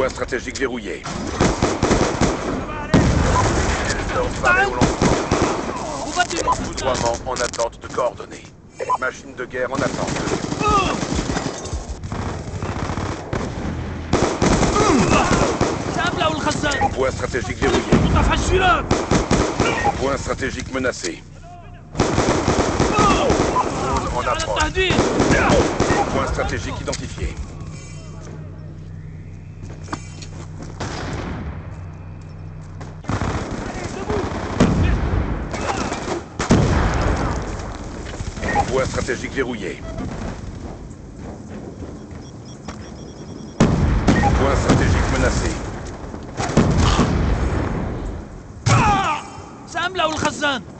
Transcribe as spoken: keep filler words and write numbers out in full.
Point stratégique verrouillé. Elzor paraît au lancement. Foudroiement en attente de coordonnées. Machine de guerre en attente. Point stratégique verrouillé. Point stratégique menacé. Zone en approche. Point stratégique identifié. Point stratégique verrouillé. Point stratégique menacé. سأملأ الخزان.